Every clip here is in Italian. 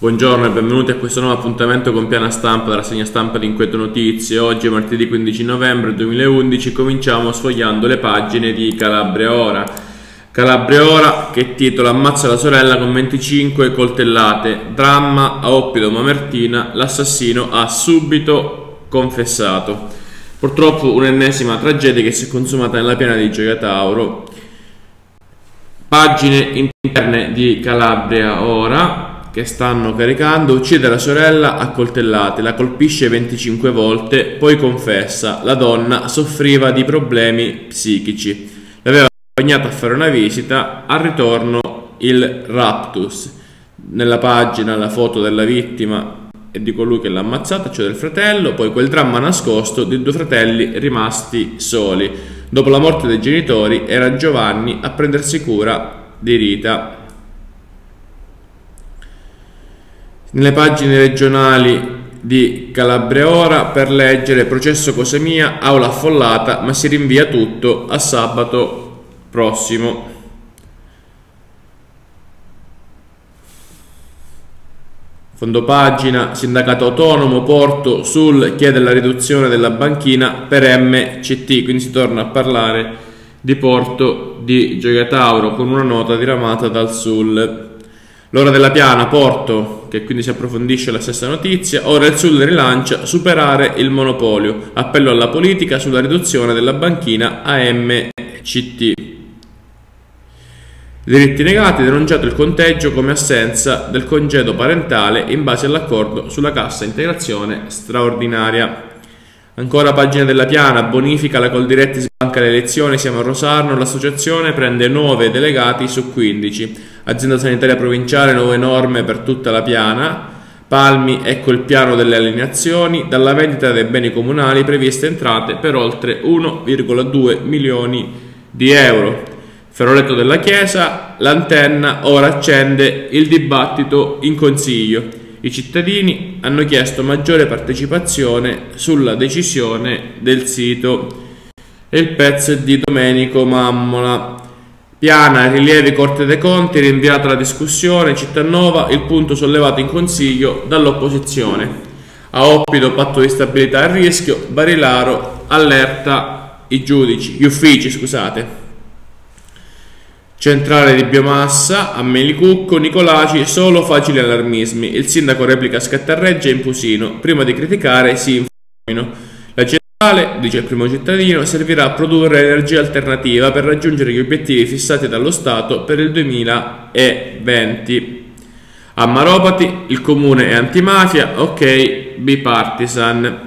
Buongiorno e benvenuti a questo nuovo appuntamento con Piana Stampa della rassegna stampa di Inquieto Notizie. Oggi è martedì 15 novembre 2011, cominciamo sfogliando le pagine di Calabria Ora. Calabria Ora che titola: ammazza la sorella con 25 coltellate, dramma a Oppido Mamertina, l'assassino ha subito confessato. Purtroppo un'ennesima tragedia che si è consumata nella piana di Gioia Tauro. Pagine interne di Calabria Ora che stanno caricando: uccide la sorella a coltellate, la colpisce 25 volte, poi confessa, la donna soffriva di problemi psichici, l'aveva accompagnata a fare una visita, al ritorno il raptus. Nella pagina la foto della vittima e di colui che l'ha ammazzata, cioè del fratello, poi quel dramma nascosto di due fratelli rimasti soli. Dopo la morte dei genitori era Giovanni a prendersi cura di Rita. Nelle pagine regionali di Calabria Ora, per leggere: processo Cosa Mia, aula affollata ma si rinvia tutto a sabato prossimo. Fondo pagina: sindacato autonomo Porto sul chiede la riduzione della banchina per MCT, quindi si torna a parlare di Porto di Gioia Tauro con una nota diramata dal SUL. L'ora della piana, Porto, che quindi si approfondisce la stessa notizia. Ora il SUL rilancia superare il monopolio, appello alla politica sulla riduzione della banchina a MCT. Diritti negati, denunciato il conteggio come assenza del congedo parentale in base all'accordo sulla cassa integrazione straordinaria. Ancora pagina della piana: bonifica la Coldiretti sbanca le elezioni, siamo a Rosarno, l'associazione prende 9 delegati su 15, azienda sanitaria provinciale, nuove norme per tutta la piana. Palmi, ecco il piano delle alienazioni, dalla vendita dei beni comunali previste entrate per oltre 1,2 milioni di euro. Feroletto della Chiesa, l'antenna ora accende il dibattito in consiglio. I cittadini hanno chiesto maggiore partecipazione sulla decisione del sito. E il pezzo è di Domenico Mammola. Piana, rilievi Corte dei Conti, rinviata la discussione. Cittanova, il punto sollevato in consiglio dall'opposizione. A Oppido, patto di stabilità a rischio. Barilaro allerta gli uffici, scusate. Centrale di biomassa, a Melicucco, Nicolaci, solo facili allarmismi. Il sindaco replica Scattarreggia e Impusino. Prima di criticare si informino. La centrale, dice il primo cittadino, servirà a produrre energia alternativa per raggiungere gli obiettivi fissati dallo Stato per il 2020. A Maropati, il comune è antimafia, ok, bipartisan.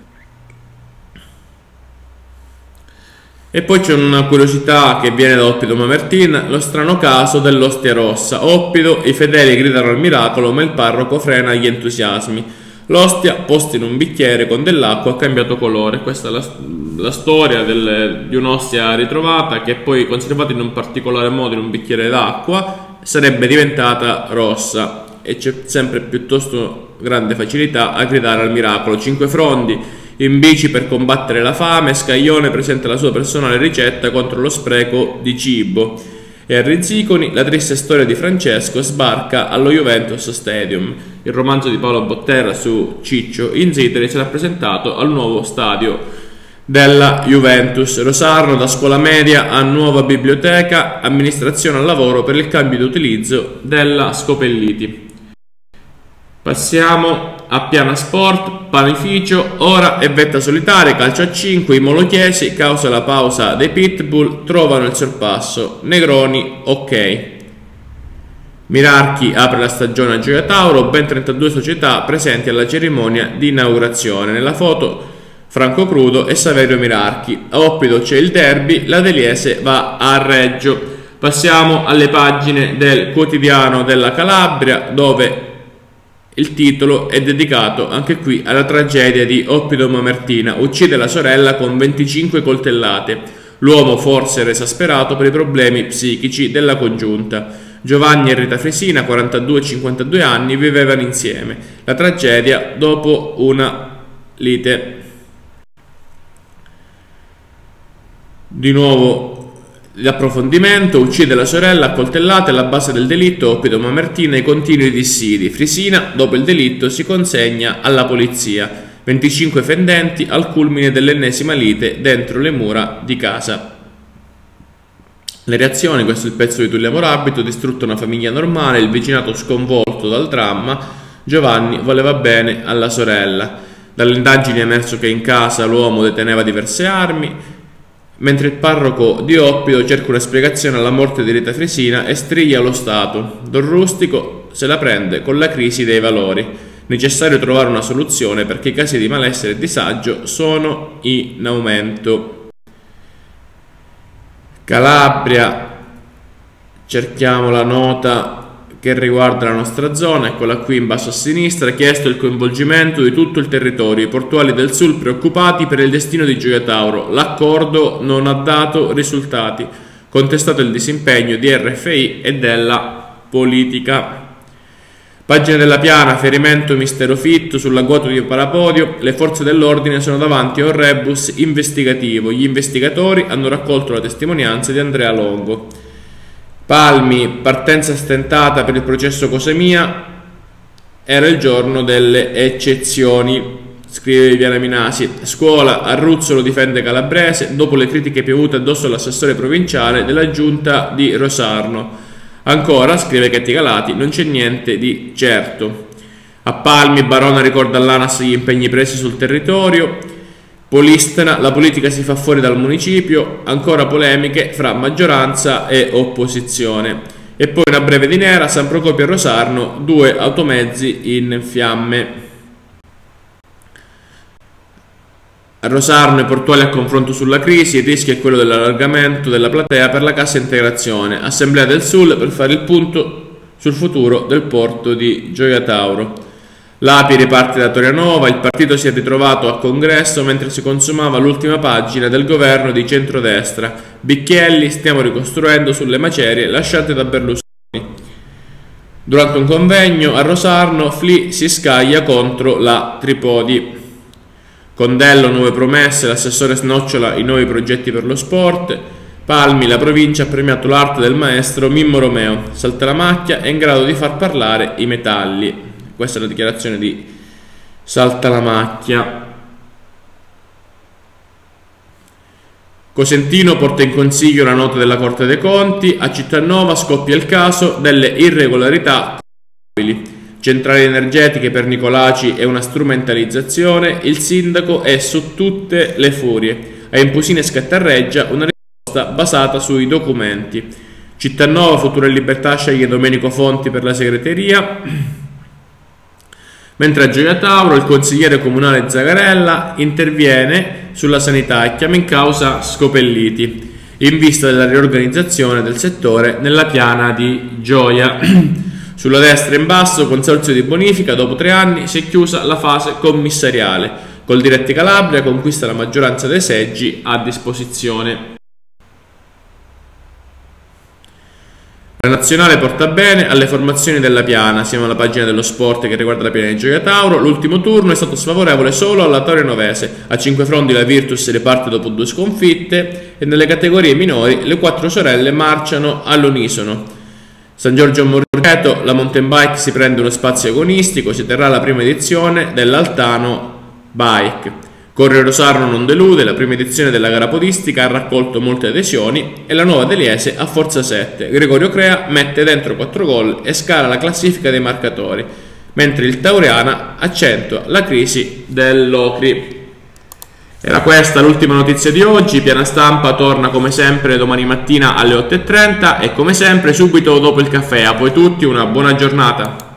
E poi c'è una curiosità che viene da Oppido Mamertina: lo strano caso dell'ostia rossa. Oppido, i fedeli gridano al miracolo ma il parroco frena gli entusiasmi. L'ostia, posta in un bicchiere con dell'acqua, ha cambiato colore. Questa è la storia di un'ostia ritrovata che poi, conservata in un particolare modo in un bicchiere d'acqua, sarebbe diventata rossa, e c'è sempre piuttosto grande facilità a gridare al miracolo. 5 frondi in bici per combattere la fame, Scaglione presenta la sua personale ricetta contro lo spreco di cibo. E a Rizziconi, la triste storia di Francesco sbarca allo Juventus Stadium. Il romanzo di Paolo Botterra su Ciccio Inzitri sarà presentato al nuovo stadio della Juventus. Rosarno, da scuola media a nuova biblioteca, amministrazione al lavoro per il cambio di utilizzo della Scopelliti. Passiamo a Piana Sport, panificio, ora è vetta solitaria, calcio a 5, i molochiesi, causa la pausa dei Pitbull, trovano il sorpasso, Negroni, ok. Mirarchi apre la stagione a Gioia Tauro, ben 32 società presenti alla cerimonia di inaugurazione. Nella foto Franco Crudo e Saverio Mirarchi. A Oppido c'è il derby, la Deliese va a Reggio. Passiamo alle pagine del Quotidiano della Calabria, dove il titolo è dedicato anche qui alla tragedia di Oppido Mamertina. Uccide la sorella con 25 coltellate. L'uomo forse era esasperato per i problemi psichici della congiunta. Giovanni e Rita Fresina, 42 e 52 anni, vivevano insieme. La tragedia dopo una lite. Di nuovo L'approfondimento: uccide la sorella a coltellate alla base del delitto, Oppido Mamertina, i continui dissidi. Frisina, dopo il delitto, si consegna alla polizia. 25 fendenti al culmine dell'ennesima lite dentro le mura di casa. Le reazioni: questo è il pezzo di Tullio Morabito, distrutta una famiglia normale, il vicinato sconvolto dal dramma, Giovanni voleva bene alla sorella. Dalle indagini è emerso che in casa l'uomo deteneva diverse armi, mentre il parroco di Oppido cerca una spiegazione alla morte di Rita Frisina e striglia lo Stato. Don Rustico se la prende con la crisi dei valori. Necessario trovare una soluzione perché i casi di malessere e disagio sono in aumento. Calabria, cerchiamo la nota che riguarda la nostra zona, eccola qui in basso a sinistra. Chiesto il coinvolgimento di tutto il territorio, i portuali del Sul preoccupati per il destino di Gioia Tauro, l'accordo non ha dato risultati, contestato il disimpegno di RFI e della politica. Pagina della Piana, ferimento mistero fitto sull'agguato di Parapodio, le forze dell'ordine sono davanti a un rebus investigativo, gli investigatori hanno raccolto la testimonianza di Andrea Longo. Palmi, partenza stentata per il processo Cosemia, era il giorno delle eccezioni, scrive Viviana Minasi. Scuola, Arruzzolo difende Calabrese, dopo le critiche piovute addosso all'assessore provinciale della giunta di Rosarno. Ancora, scrive Chetti Calati, non c'è niente di certo. A Palmi, Barona ricorda all'ANAS gli impegni presi sul territorio. Polistena, la politica si fa fuori dal municipio, ancora polemiche fra maggioranza e opposizione. E poi una breve di nera, San Procopio e Rosarno, 2 automezzi in fiamme. A Rosarno i portuali a confronto sulla crisi, il rischio è quello dell'allargamento della platea per la cassa integrazione. Assemblea del Sul per fare il punto sul futuro del porto di Gioia Tauro. L'API riparte da Torianova, il partito si è ritrovato a congresso mentre si consumava l'ultima pagina del governo di centrodestra. Bicchielli, stiamo ricostruendo sulle macerie lasciate da Berlusconi. Durante un convegno a Rosarno, Fli si scaglia contro la Tripodi. Condello, nuove promesse, l'assessore snocciola i nuovi progetti per lo sport. Palmi, la provincia ha premiato l'arte del maestro Mimmo Romeo. Saltalamacchia è in grado di far parlare i metalli. Questa è la dichiarazione di Saltalamacchia. Cosentino porta in consiglio la nota della Corte dei Conti. A Cittanova scoppia il caso delle irregolarità contabili. Centrali energetiche per Nicolaci è una strumentalizzazione. Il sindaco è su tutte le furie. A Impusine e Scattarreggia una risposta basata sui documenti. Cittanova, Futuro e Libertà sceglie Domenico Fonti per la segreteria. Mentre a Gioia Tauro il consigliere comunale Zagarella interviene sulla sanità e chiama in causa Scopelliti in vista della riorganizzazione del settore nella piana di Gioia. Sulla destra in basso, consorzio di bonifica, dopo 3 anni si è chiusa la fase commissariale. Coldiretti Calabria conquista la maggioranza dei seggi a disposizione. La nazionale porta bene alle formazioni della Piana, siamo alla pagina dello sport che riguarda la Piana di Gioia Tauro. L'ultimo turno è stato sfavorevole solo alla Torianovese, a 5 frondi la Virtus riparte dopo 2 sconfitte e nelle categorie minori le 4 sorelle marciano all'unisono. San Giorgio Morreto, la mountain bike si prende uno spazio agonistico, si terrà la prima edizione dell'Altano Bike. Correre Rosarno non delude, la prima edizione della gara podistica ha raccolto molte adesioni e la nuova Deliese ha forza 7. Gregorio Crea mette dentro 4 gol e scala la classifica dei marcatori, mentre il Taureana accentua la crisi dell'Ocri. Era questa l'ultima notizia di oggi. Piana Stampa torna come sempre domani mattina alle 8:30 e come sempre subito dopo il caffè. A voi tutti una buona giornata.